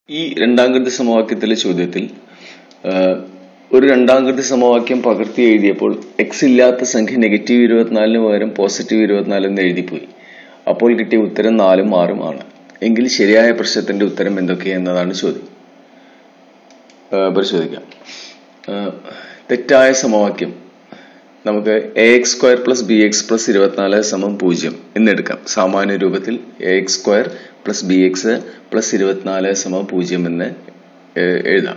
ഈ രണ്ടാംകൃതി സമവാക്യത്തിലെ ചോദ്യത്തിൽ ഒരു രണ്ടാംകൃതി സമവാക്യം പകർത്തി എഴുതിയപ്പോൾ എക്സ് ഇല്ലാത്ത സംഖ്യ നെഗറ്റീവ് 24 പകരം പോസിറ്റീവ് 24 എന്ന് എഴുതിപ്പോയി. അപ്പോൾ കിട്ടിയ ഉത്തരം 4ഉം 6ഉം ആണ്. എങ്കിൽ ശരിയായ പ്രശ്നത്തിന്റെ ഉത്തരം എന്തൊക്കെയെന്നതാണ് ചോദ്യം. പരിശോധിക്കാം. തെറ്റായ സമവാക്യം നമുക്ക് ax² + bx + 24 = 0 എന്നെടുക്കാം. സാമാന്യ രൂപത്തിൽ ax² + bx + 24 = 0 എന്ന് എഴുതാം.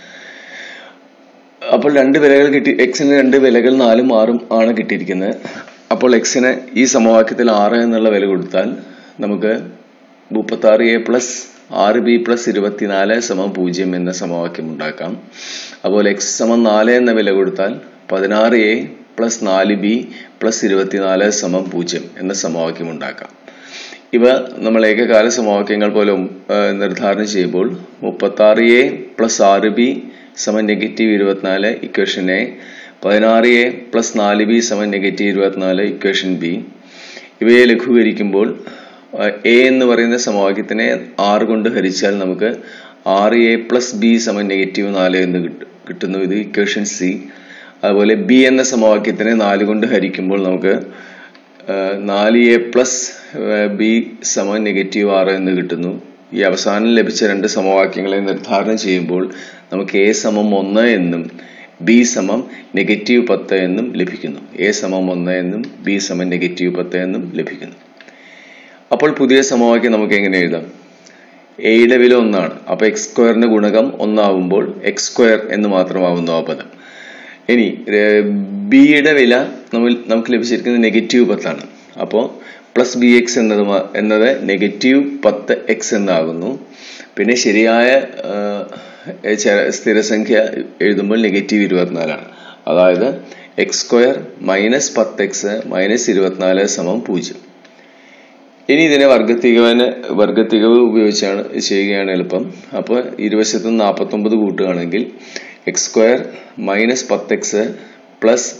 അപ്പോൾ രണ്ട് വിലകൾ കിട്ടി. എക്സിന് രണ്ട് വിലകൾ 4ഉം 6ഉം ആണ് കിട്ടിയിരിക്കുന്നത്. അപ്പോൾ എക്സിന് ഈ സമവാക്യത്തിൽ 6 എന്നുള്ള വില കൊടുത്താൽ നമുക്ക് 36a + 6b + 24 = 0 എന്ന സമവാക്യം ഉണ്ടാക്കാം. അതുപോലെ x = 4 എന്ന വില കൊടുത്താൽ 16a + 4b + 24 = 0 എന്ന സമവാക്യം ഉണ്ടാക്കാം. ഇവ നമ്മൾ ഏകകാല സമവാക്യങ്ങൾ പോലെ നിർദ്ധാരണം ചെയ്യുമ്പോൾ 36a + 6b = -24 equation A, 16a + 4b = -24 equation B. ഇവയെ ലഘൂകരിക്കുമ്പോൾ a എന്ന് പറയുന്ന സമവാക്യത്തിനെ 6 കൊണ്ട് ഹരിച്ചാൽ നമുക്ക് 6a + b = -4 എന്ന് കിട്ടുന്നു. ഇത് ഇക്വേഷൻ സി. അതുപോലെ ബി എന്ന സമവാക്യത്തിനെ 4 കൊണ്ട് ഹരിക്കുമ്പോൾ നമുക്ക് 4a + b = -6 എന്ന് കിട്ടുന്നു. ഈ അവസാനം ലഭിച്ച രണ്ട് സമവാക്യങ്ങളെ നിർദ്ധാരണം ചെയ്യുമ്പോൾ നമുക്ക് a = 1 എന്നും b = -10 എന്നും ലഭിക്കുന്നു. a = 1 എന്നും b = -10 എന്നും ലഭിക്കുന്നു. അപ്പോൾ പുതിയ സമവാക്യം നമുക്ക് എങ്ങനെ എഴുതാം? എയുടെ വില 1 ആണ്. അപ്പൊ x² ഗുണകം 1 ആവുമ്പോൾ x² എന്ന് മാത്രമാവുന്നു ആ പദം. ഇനി ബിയുടെ വില നമുക്ക് ലഭിച്ചിരിക്കുന്നത് -10 ആണ്. അപ്പോൾ +bx എന്നത് -10x എന്നാകുന്നു. പിന്നെ ശരിയായ സ്ഥിരസംഖ്യ എഴുതുമ്പോൾ -24 ആണ്. അതായത് x² - 10x - 24 = 0. ഇനി ഇതിനെ വർഗത്തികവ് ഉപയോഗിച്ചാണ് ചെയ്യുകയാണ് എളുപ്പം. അപ്പോൾ ഇരുവശത്തും 49 കൂട്ടുകയാണെങ്കിൽ x² - 10x +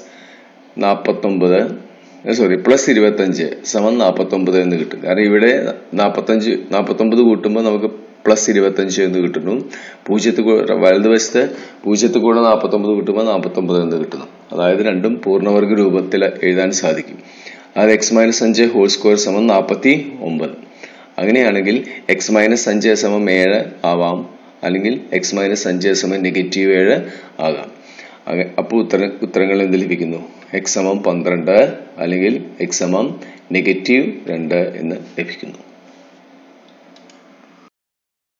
25 = 49 എന്ന് കിട്ടും. കാരണം ഇവിടെ 49 കൂട്ടുമ്പോൾ നമുക്ക് +25 എന്ന് കിട്ടുന്നു. വലതുവശത്ത് 0 കൂടെ 49 കൂട്ടുമ്പോൾ 49 എന്ന് കിട്ടുന്നു. അതായത് രണ്ടും പൂർണ്ണവർഗ രൂപത്തിൽ എഴുതാൻ സാധിക്കും. അത് x - 5 2 = 49. അങ്ങനെയാണെങ്കിൽ x - 5 = 7 ആവാം, അല്ലെങ്കിൽ x - 5 = -7 ആകാം. അപ്പോൾ ഉത്തരങ്ങൾ എന്ത് ലഭിക്കുന്നു? x = 12 അല്ലെങ്കിൽ x = -2 എന്ന് ലഭിക്കുന്നു.